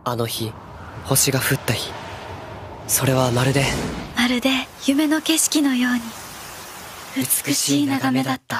あの日、星が降った日。それはまるで夢の景色のように美しい眺めだった。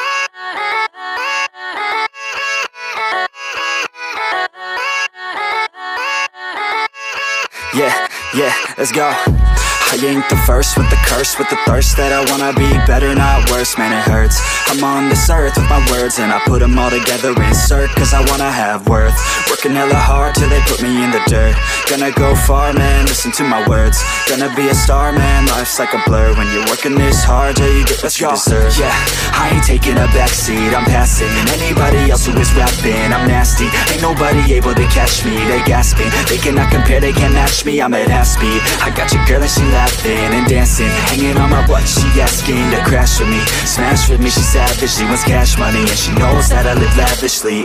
Yeah, yeah, let's go. I ain't the first with the curse, with the thirst that I wanna be better, not worse, man it hurts. I'm on this earth with my words and I put them all together, insert, cause I wanna have worth. Working hella hard till they put me in the dirt. Gonna go far, man, listen to my words. Gonna be a star, man, life's like a blur. When you're working this hard, yeah, you get what you deserve. Yeah, I ain't taking a backseat, I'm passing anybody else who is rapping. I'm nasty, ain't nobody able to catch me. They gasping, they cannot compare, they can't match me. I'm at half speed, I got your girl and she laughing and dancing, hanging on my butt, she asking to crash with me, smash with me, she savage, she wants cash money, and she knows that I live lavishly.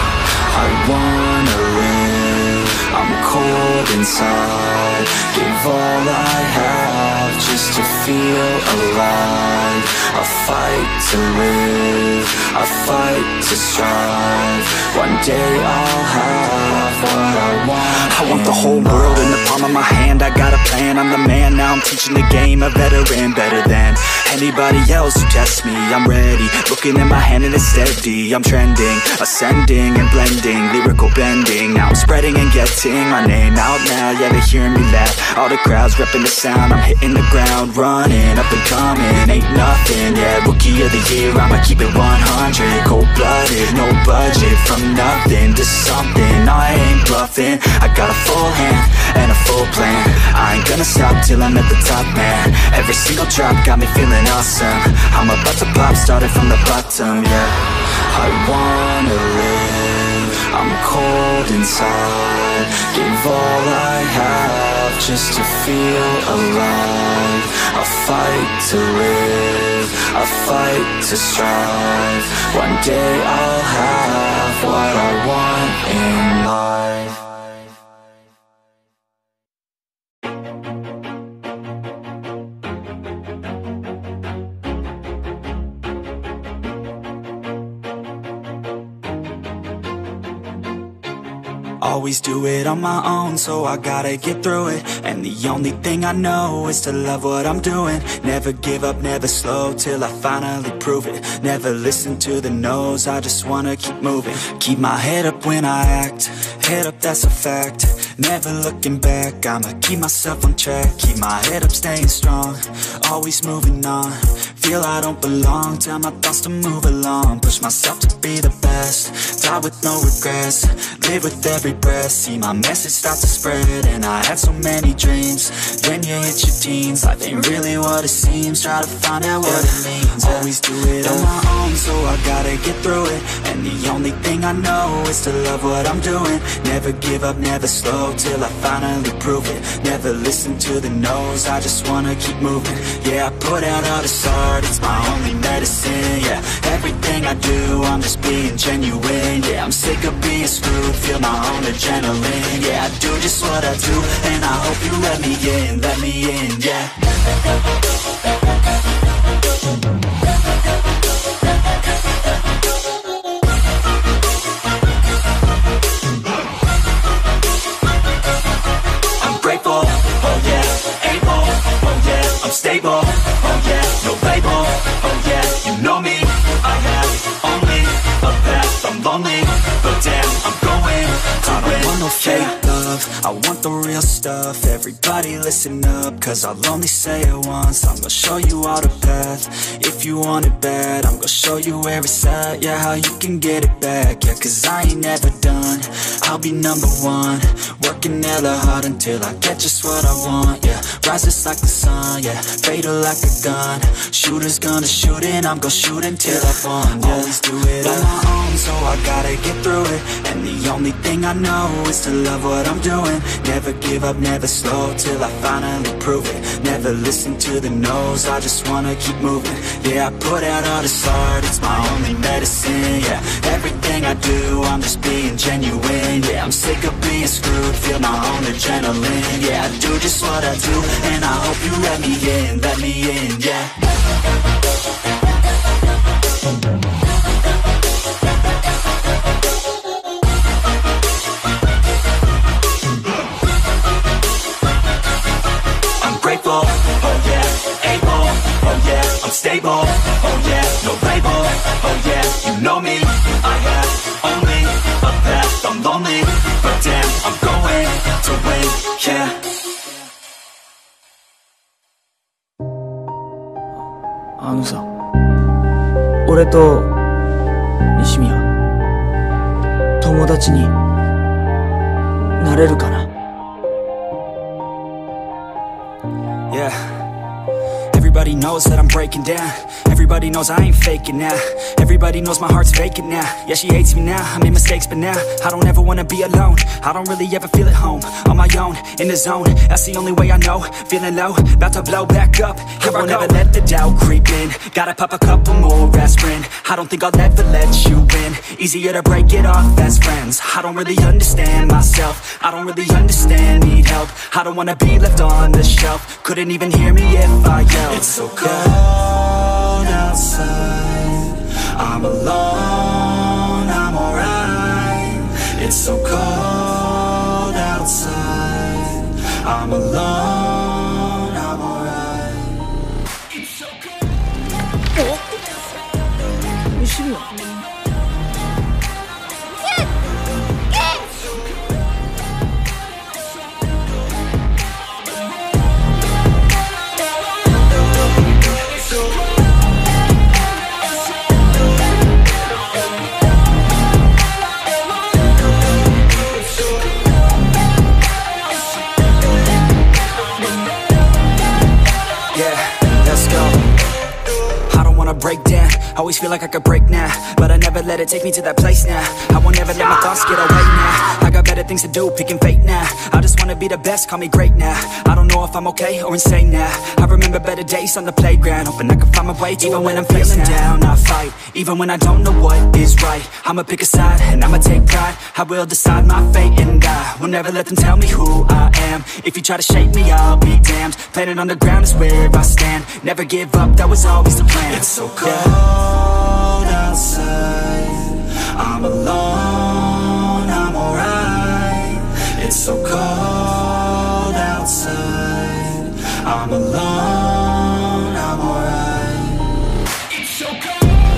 I wanna live, I'm cold inside, give all I have just to feel alive. I fight to live, I fight to strive, one day I'll have what I want. I want the whole world in the palm of my hand, I got a plan, I'm the man, now I'm teaching the game, a veteran, better than anybody else who tests me. I'm ready, looking at my hand and it's steady, I'm trending, ascending and blending, lyrical bending, now I'm spreading and getting my name out now, yeah they hearing me laugh, all the crowds repping the sound, I'm hitting the ground, running, up and coming, ain't nothing, yeah, rookie of the year, I'ma keep it 100, cold-blooded, no budget, from nothing to something, I ain't bluffing, I got a full hand and a full plan, I ain't gonna stop till I'm at the top, man, every single drop got me feeling awesome, I'm about to pop, started from the bottom, yeah, I wanna live, I'm cold inside, give all I have just to feel alive, I fight to live, I fight to strive, one day I'll have what I want in life. Always do it on my own, so I gotta get through it. And the only thing I know is to love what I'm doing. Never give up, never slow, till I finally prove it. Never listen to the no's, I just wanna keep moving. Keep my head up when I act, head up, that's a fact. Never looking back, I'ma keep myself on track. Keep my head up, staying strong, always moving on. Feel I don't belong, tell my thoughts to move along. Push myself to be the best, die with no regrets. Live with every breath, see my message start to spread. And I had so many dreams, then you hit your teens. Life ain't really what it seems, try to find out what it means. Always do it on my own, so I gotta get through it. And the only thing I know is to love what I'm doing. Never give up, never slow, till I finally prove it. Never listen to the no's, I just wanna keep moving. Yeah, I put out all this art, it's my only medicine. Yeah, everything I do, I'm just being genuine. Yeah, I'm sick of being screwed, feel my own adrenaline. Yeah, I do just what I do, and I hope you let me in, yeah. I'm grateful, oh yeah, able, oh yeah, I'm stable, oh yeah, no label, oh yeah, you know me, I have only a path, I'm lonely, but damn, I'm going to win. I don't want no fake love, I want the real stuff. Everybody listen up, cause I'll only say it once. I'm gonna show you all the path, if you want it bad. I'm gonna show you where it's at, yeah, how you can get it back. Yeah, cause I ain't never done, I'll be number one. Working hella hard until I get just what I want, yeah. Rises like the sun, yeah, fatal like a gun. Shooters gonna shoot and I'm gonna shoot until I won, yeah. Always do it on my own, so I gotta get through it. And the only thing I know is to love what I'm doing. Never give up, never slow, till I finally prove it. Never listen to the no's, I just wanna keep moving. Yeah, I put out all this art, it's my only medicine. Yeah, everything I do, I'm just being genuine. Yeah, I'm sick of being screwed, feel my own adrenaline. Yeah, I do just what I do, and I hope you let me in, yeah. stable. Oh yeah, no label. Oh yeah, you know me. I have only a path. I'm lonely, but damn, I'm going to win. Yeah. さ、俺と西宮友達になれるかな。 Yeah. Everybody knows that I'm breaking down. Everybody knows I ain't faking now. Everybody knows my heart's vacant now. Yeah, she hates me now, I made mistakes, but now I don't ever wanna be alone. I don't really ever feel at home. On my own, in the zone, that's the only way I know. Feeling low, about to blow back up. Here I won't ever let the doubt creep in. Gotta pop a couple more aspirin. I don't think I'll ever let you in. Easier to break it off best friends. I don't really understand myself. I don't really understand, need help. I don't wanna be left on the shelf. Couldn't even hear me if I yelled. It's so cold outside. I'm alone, I'm alright. It's so cold outside. I'm alone, I'm alright. It's so cold. 西宮。 Break down, always feel like I could break now, but I never let it take me to that place now. I won't ever let my thoughts get away now. I got better things to do, picking fate now. I just wanna be the best, call me great now. I don't know if I'm okay or insane now. I remember better days on the playground, hoping I can find my way even when I'm feeling down. I fight, even when I don't know what is right. I'ma pick a side, and I'ma take pride. I will decide my fate, and I will never let them tell me who I am. If you try to shake me, I'll be damned. Planet on the ground is where I stand. Never give up, that was always the plan. It's so cold outside. I'm alone, I'm alright. It's so cold outside. I'm alone, I'm alright. It's so cold.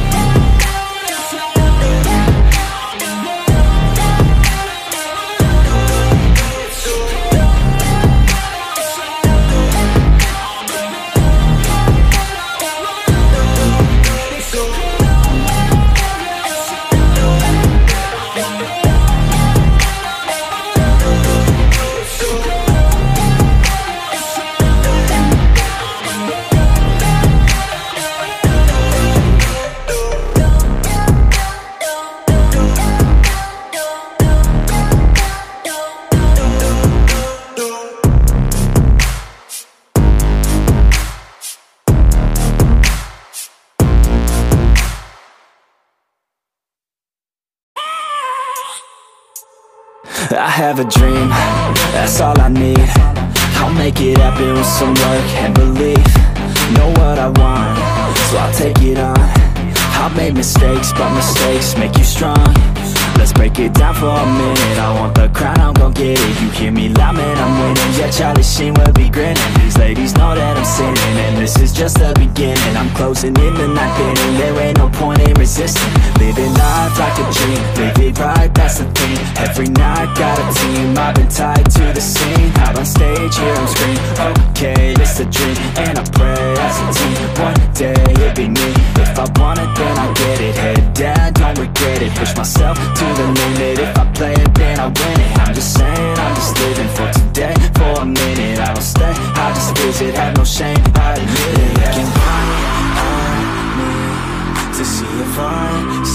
I have a dream, that's all I need. I'll make it happen with some work and belief. Know what I want, so I'll take it on. I've made mistakes, but mistakes make you strong. Let's break it down for a minute. I want the crown, I'm gon' get it. You hear me loud, man, I'm winning. Yeah, Charlie Sheen will be grinning. These ladies know that I'm sinning, and this is just the beginning. I'm closing in the ninth inning. There ain't no point in resisting. Living life like a dream, live it right, that's the thing. Every night, got a team, I've been tied to the scene. Out on stage, here I'm screaming. Okay, it's a dream, and I pray as a team. One day, it'll be me. If I want it, then I'll get it. Head down, don't regret it. Push myself to the limit. If I play it, then I win it. I'm just saying, I'm just living for today. For a minute, I don't stay, I just visit. Have no shame, I admit it. Looking right at me to see if I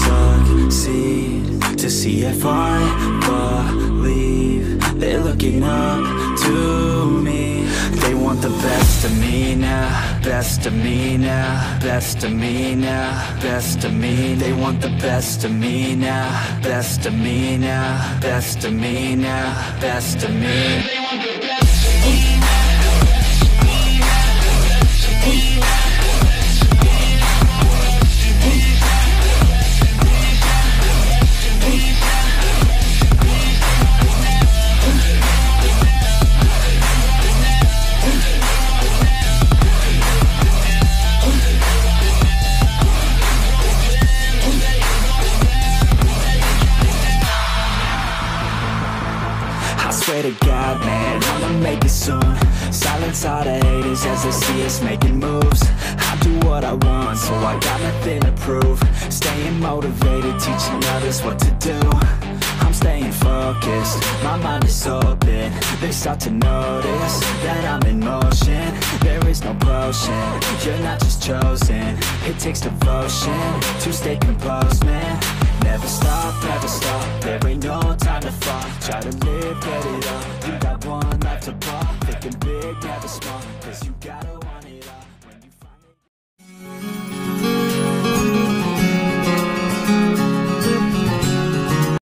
succeed, to see if I believe. They're looking up to me. They want the best of me now, best of me now, best of me now, best of me. They want the best of me now, best of me now, best of me now, best of me. They want the best of me now. swear to God, man, I'ma make it soon. Silence all the haters as they see us making moves. I do what I want, so I got nothing to prove. Staying motivated, teaching others what to do. I'm staying focused, my mind is open. They start to notice that I'm in motion. There is no potion, you're not just chosen. It takes devotion to stay composed, man. Never stop, there ain't no time to fall. Try to live, get it up, you got one life to pop. Thinking big, never small.